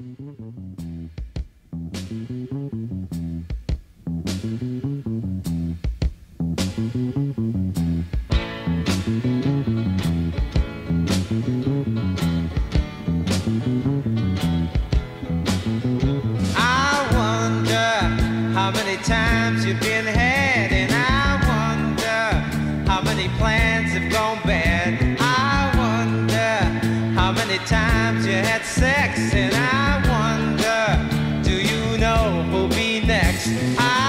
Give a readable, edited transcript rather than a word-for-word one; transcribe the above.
I wonder how many times you've been had, and I wonder how many plans have gone bad. I wonder how many times you had sex, and I wonder, do you know who'll be next?